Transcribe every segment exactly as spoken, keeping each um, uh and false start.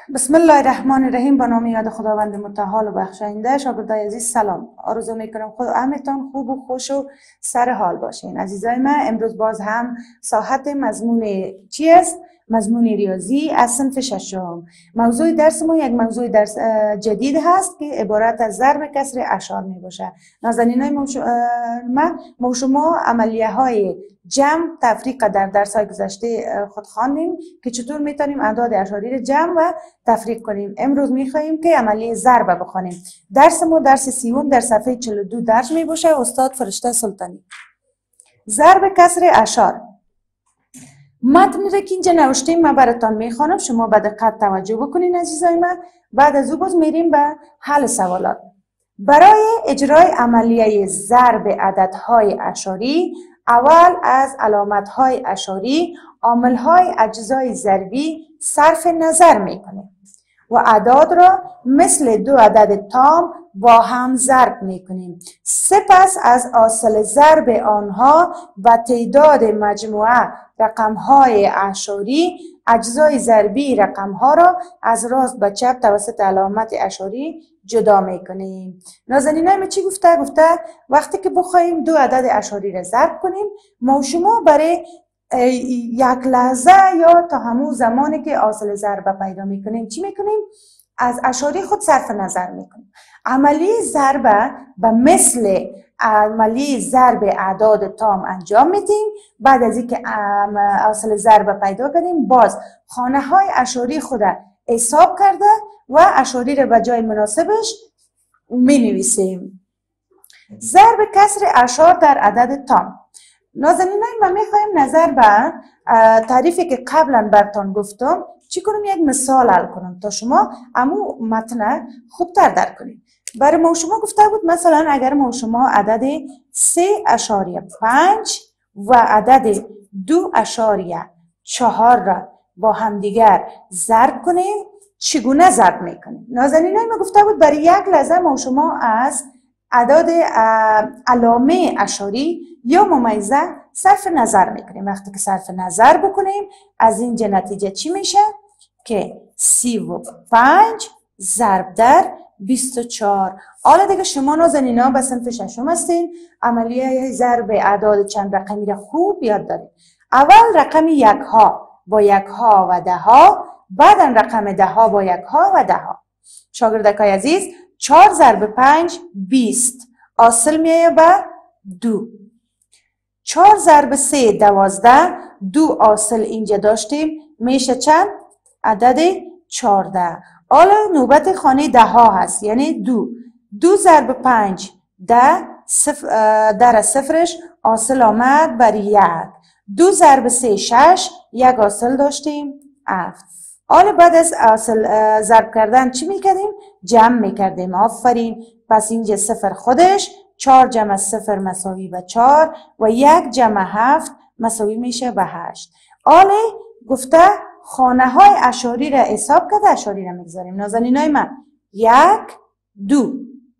بسم الله الرحمن الرحیم. به نام یاد خداوند متعال و بخشاینده. شاگردای عزیز سلام. آرزو میکنم خود همتون خوب و خوش و سر حال باشین. عزیزای من، امروز باز هم ساحت مضمون چی است؟ مضمون ریاضی از صنف ششم. موضوع درس ما یک موضوع درس جدید هست که عبارت از ضرب کسر اعشار می باشه. نازنینای ما ما شما عملیه های جمع تفریق در درس های گذشته خود خواندیم که چطور میتونیم اعداد اعشاری را جمع و تفریق کنیم. امروز میخواهیم که عملیه ضرب بخوانیم. درس ما درس سیوم در صفحه چهل و دو درج می باشه. استاد فرشته سلطانی. ضرب کسر اعشار. متن را که اینجا نوشتیم من براتون میخوانم، شما به دقت توجه بکنین عزیزای من. بعد از او باز میریم به حل سوالات. برای اجرای عملیه ضرب عددهای اعشاری اول از علامتهای اعشاری عاملهای اجزای ضربی صرف نظر میکنیم و اعداد را مثل دو عدد تام با هم ضرب میکنیم. سپس از حاصل ضرب آنها و تعداد مجموعه رقمهای اعشاری اجزای ضربی رقمها را از راست به چپ توسط علامت اعشاری جدا میکنیم. نازنینای ما چی گفته؟ گفته وقتی که بخوایم دو عدد اعشاری را ضرب کنیم، ما شما برای یک لحظه یا تا همون زمانی که حاصل ضرب پیدا میکنیم چی میکنیم؟ از اعشاری خود صرف نظر میکنیم. عملیه ضرب به مثل عملیه ضرب اعداد تام انجام میدیم. بعد از اینکه حاصل ضرب پیدا کردیم، باز خانه های اعشاری خود حساب کرده و اعشاری را به جای مناسبش می نویسیم. ضرب کسر اعشار در عدد تام. نازنینای ما میخوایم نظر به تعریفی که قبلا براتون گفتم چی کنم؟ یک مثال حل کنم تا شما امو متن خوبتر درک کنید. برای ما شما گفته بود مثلا اگر ما شما عدد سه اشاریه پنج و عدد دو اشاریه چهار را با همدیگر ضرب کنیم، چگونه ضرب میکنیم؟ نازنینای ما گفته بود برای یک لحظه ما شما از اعداد علامه اعشاری یا ممیزه صرف نظر میکنیم. وقتی که صرف نظر بکنیم از اینجا نتیجه چی میشه؟ که سی و پنج ضرب در بیست و چهار. حالا دیگه شما نازنینا به صنف ششم هستین، عملیه ضرب اعداد چند رقمی را خوب یاد دارید. اول رقم یک ها با یک ها و ده ها، بعدا رقم ده ها با یک ها و ده ها. شاگردکای عزیز، چهار ضرب پنج بیست، حاصل میایه به دو. چهار ضرب سه دوازده، دو حاصل اینجا داشتیم میشه چند؟ عدد چهارده. حالا نوبت خانه ده ها هست، یعنی دو. دو ضرب پنج ده، صفر در صفرش حاصل آمد بر یک. دو ضرب سه شش، یک حاصل داشتیم هفت. حالا بعد از حاصل ضرب کردن چی میکردیم؟ جمع میکردیم. آفرین. پس اینجا صفر خودش چهار جمع صفر مساوی به چهار و یک جمع هفت مساوی میشه به هشت. حالا گفته خانه های اعشاری را حساب کرده، اعشاری را میگذاریم. نازنینای من، یک دو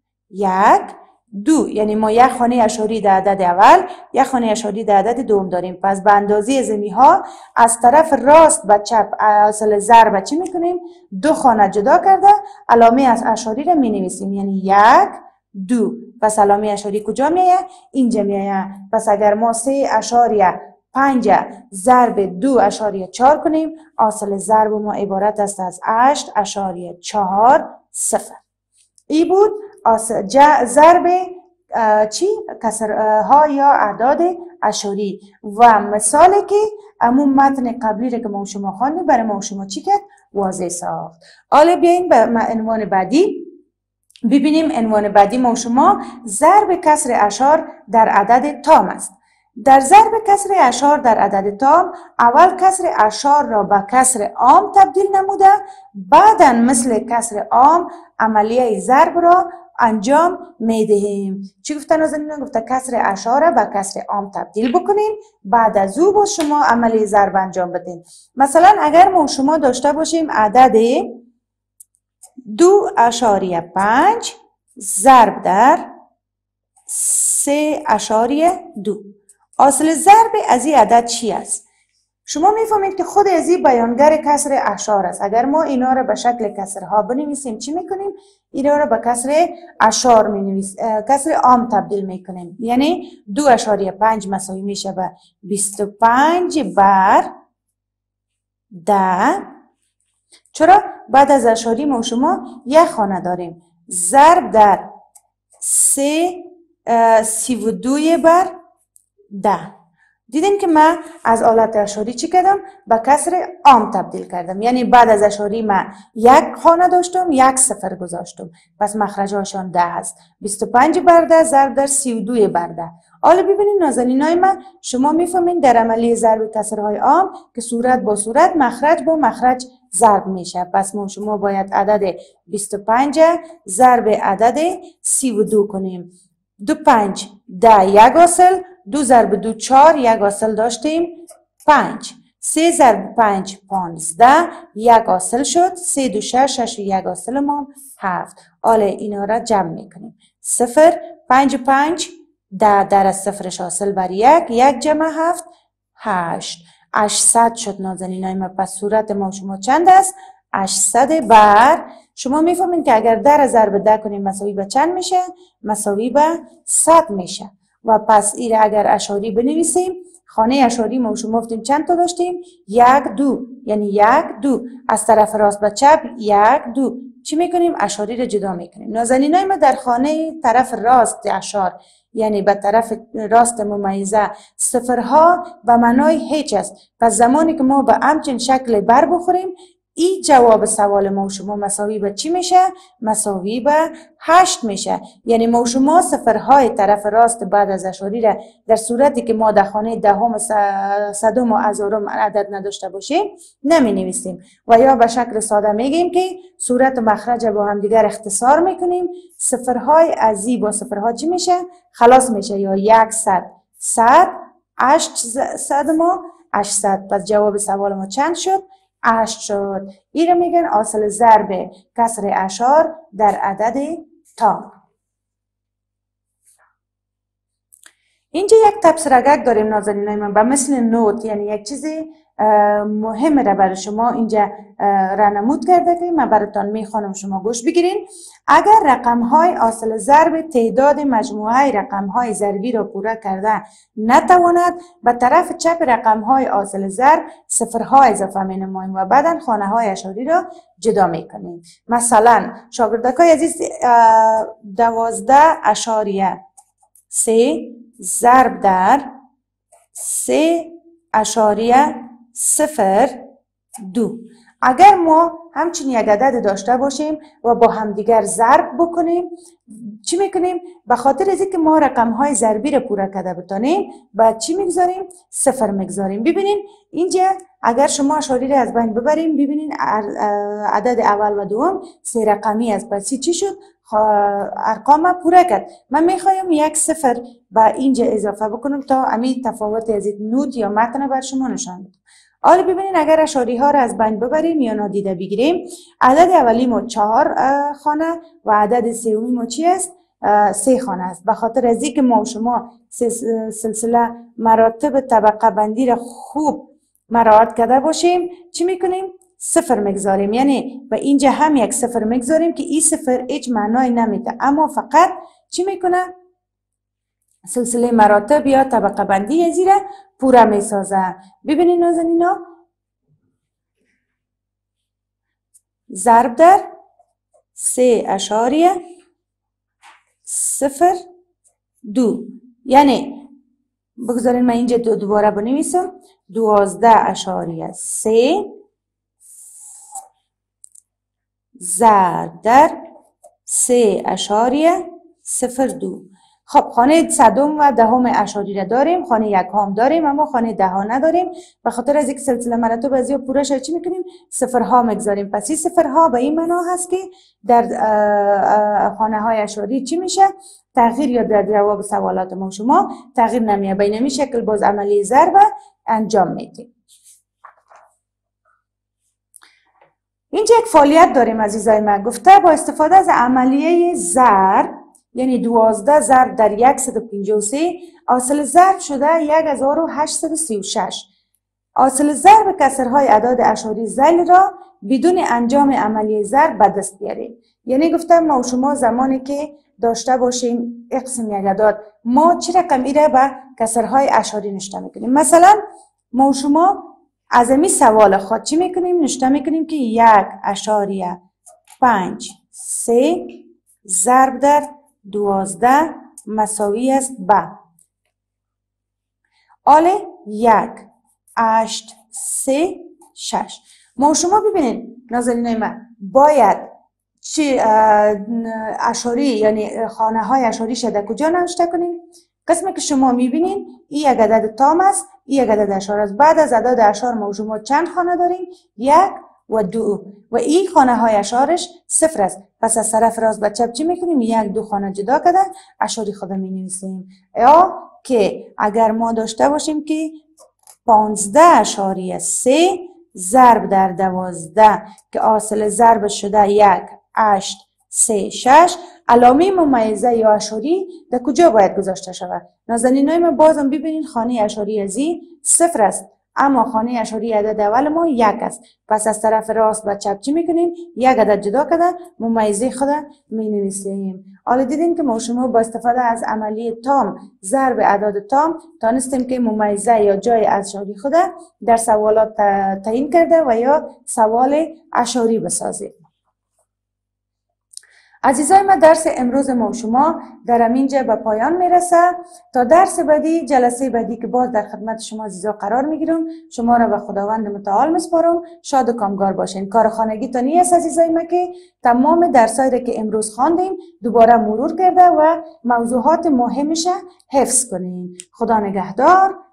یک دو، یعنی ما یک خانه اعشاری در عدد اول، یک خانه اعشاری در عدد دوم داریم. پس به اندازه ضمیمی ها از طرف راست به چپ حاصل ضرب چی میکنیم؟ دو خانه جدا کرده علامه از اعشاری را می نویسیم، یعنی یک دو. پس علامه اعشاری کجا میایه؟ اینجا میایه. پس اگر ما سه اشاریه پنج ضرب دو اشاریه چهار کنیم، حاصل ضرب ما عبارت است از هشت اشاریه چهار صفر. ای بود ضرب چی؟ کسرها یا اعداد اعشاری. و مثالی که همون متن قبلی را که ما شما خواندیم برای ما شما چی کرد؟ واضح ساخت. حالا بیاییم به عنوان بعدی ببینیم. عنوان بعدی ما شما ضرب کسر اعشار در عدد تام است. در ضرب کسر اعشار در عدد تام اول کسر اعشار را به کسر عام تبدیل نموده، بعدا مثل کسر عام عملیه ضرب را انجام میدهیم. چی گفته نازنینان؟ گفته کسر اعشار را به کسر عام تبدیل بکنین، بعد از او با شما عملیه ضرب انجام بدین. مثلا اگر ما شما داشته باشیم عدد دو اشاریه پنج ضرب در سه اشاریه دو، حاصل ضرب از این عدد چی است؟ شما میفهمید که خود از این بیانگر کسر اشار است. اگر ما اینا را به شکل کسرها بنویسیم چی میکنیم؟ اینا را به کسر اشار مینویسیم، کسر عام تبدیل میکنیم. یعنی دو اشاریه پنج مساوی میشه به بیست و پنج بر ده. چرا؟ بعد از اشاری ما شما یک خانه داریم، ضرب در سه سی و دوی بر ده. دیدین که من از آلت اشاری چی کردم؟ به کسر عام تبدیل کردم. یعنی بعد از اشاری من یک خانه داشتم، یک صفر گذاشتم، پس مخرجهاشان ده هست. بیست و پنج بر ده ضرب در سی و دو بر ده. حالا ببینید نازنینای من، شما میفهمین در عملی ضرب کسرهای عام که صورت با صورت، مخرج با مخرج ضرب میشه. پس ما شما باید عدد بیست و پنج ضرب عدد سی و دو کنیم. دو پنج ده یک حاصل، دو ضرب دو چهار، یک حاصل داشتیم پنج. سه ضرب پنج پانزده، یک حاصل شد. سه دو شش، شش و یک حاصل ما هفت. حالا اینا را جمع میکنیم. صفر، پنج پنج، ده در از صفرش حاصل بر یک، یک جمع هفت، هشت. هشتصد شد نازنینای ما. پس صورت ما شما چند است؟ هشتصد بر. شما میفهمین که اگر در ضرب ده کنیم مساوی به چند میشه؟ مساوی به صد میشه. و پس ایره اگر اشاری بنویسیم، خانه اشاری ما شما گفتیم چند تا داشتیم؟ یک دو، یعنی یک دو. از طرف راست به چپ یک دو. چی میکنیم؟ اشاری رو جدا میکنیم. نازنینای ما در خانه طرف راست اشار، یعنی به طرف راست ممیزه، صفرها و معنای هیچ است. پس زمانی که ما به همچین شکل بر بخوریم، این جواب سوال ما شما مساوی به چی میشه؟ مساوی به هشت میشه. یعنی ما شما صفرهای طرف راست بعد از اشاری را در صورتی که ما در خانه دهم، صدم و هزارم عدد نداشته باشیم نمی نویسیم و یا به شکل ساده میگیم که صورت و مخرج با هم دیگر اختصار میکنیم. صفرهای از این با صفرها چی میشه؟ خلاص میشه. یا یک صد، صد، هشت صد ما هشتصد. پس جواب سوال ما چند شد؟ هشت شد. این رو میگن حاصل ضرب کسر اشار در عدد تام. اینجا یک تبصره‌گک داریم نازنینای من، به مثل نوت، یعنی یک چیزی مهمه را برای شما اینجا رانمود کرده که من براتون میخوانم، شما گوش بگیرین. اگر رقم های حاصل ضرب تعداد مجموعه رقم های ضربی را پورا کرده نتواند، به طرف چپ رقم های حاصل ضرب صفرها اضافه می نماییم و بعدا خانه های اشاری را جدا می کنیم. مثلا شاگردکای عزیز، دوازده اشاریه سه ضرب در سه اشاریه صفر دو. اگر ما همچین یک عدد داشته باشیم و با همدیگر ضرب بکنیم، چی میکنیم؟ به خاطر از اینکه ما رقم های ضربی رو پورا کرده بتانیم، بعد چی میگذاریم؟ صفر میگذاریم. ببینین اینجا اگر شما اشاری رو از بین ببریم، ببینین عدد اول و دوم سه رقمی است. پس چی شد؟ ارقام پورا کرد. من میخوایم یک صفر به اینجا اضافه بکنم تا امی تفاوت از نوت یا متن بر شما نشان بدم. حالا ببینین اگر اشاری ها را از بین ببریم یا نادیده بگیریم، عدد اولی ما چهار خانه و عدد سومی ما چی است؟ سه خانه است. به خاطر از اینکه ما شما سلسله مراتب طبقه بندی را خوب مراعات کرده باشیم، چی میکنیم؟ صفر میگذاریم. یعنی به اینجا هم یک صفر میگذاریم که این صفر هیچ معنای نمیده، اما فقط چی میکنه؟ سلسله مراتب یا طبقه بندی از را پورا میسازه. ببینید نازنینا، ضرب در سه اشاریه صفر دو. یعنی بگذارین من اینجا دو دوباره بنویسم، دوازده اشاریه سه ضرب در سه اشاریه صفر دو. خب خانه صدم و دهم اشاری را داریم، خانه یکم داریم، اما خانه ده ها نداریم. به خاطر از اینکه سلسله مراتب از این پورا شد چی میکنیم؟ صفرها میگذاریم. پس این صفرها به این معنا هست که در خانه های اشاری چی میشه؟ تغییر یا در جواب سوالات ما شما تغییر نمیه. به این شکل باز عملی ضرب انجام میدیم. اینجا یک فعالیت داریم عزیزای من. گفته با استفاده از عملیه ضرب، یعنی دوازده ضرب در صد و پنجاه و سه حاصل ضرب شده یک هزار و هشتصد و سی و شش. حاصل ضرب کسرهای اعداد اشاری ذیل را بدون انجام عملیه ضرب به دست بیاریم. یعنی گفتم ما و شما زمانی که داشته باشیم اقسم یک اعداد، ما چه رقم ایره به کسرهای اشاری نشته میکنیم. مثلا ما و شما از امی سوال خود چی میکنیم؟ نشته میکنیم که یک اشاریه پنج سه ضرب در دوازده مساوی است به آل یک اشت سه شش. ما شما ببینید نازنینای من باید چی اشاری یعنی خانه های اشاری شده کجا نوشته کنیم؟ قسمی که شما میبینین این یک عدد تام است، این یک عدد اشار است. بعد از اعداد اشار ما شما چند خانه داریم؟ یک و دو و این خانه های اشارش صفر است. پس از طرف راست به چپ چی میکنیم؟ یک دو خانه جدا کرده اشاری خود می نویسیم. یا که اگر ما داشته باشیم که پانزده اشاریه سه ضرب در دوازده که حاصل ضرب شده یک اشت سه شش، علامه ممیزه یا اشاری در کجا باید گذاشته شود؟ نازنینای ما بازم ببینید خانه اشاری ازی صفر است، اما خانه اشاری عدد اول ما یک است. پس از طرف راست و چپ چی میکنیم؟ یک عدد جدا کرده ممیزه خود می نویسیم. حالا دیدیم که ما شما با استفاده از عملیه تام ضرب اعداد تام تانستیم که ممیزه یا جای اشاری خود در سوالات تعیین کرده و یا سوال اشاری بسازیم. عزیزای من درس امروز ما و شما در همینجا به پایان میرسه. تا درس بعدی، جلسه بعدی که باز در خدمت شما عزیزا قرار میگیرم. شما را به خداوند متعال میسپارم. شاد و کامگار باشین. کار خانگی تا نیست عزیزای من که تمام درسایی را که امروز خواندیم دوباره مرور کرده و موضوعات مهمش حفظ کنین. خدا نگهدار.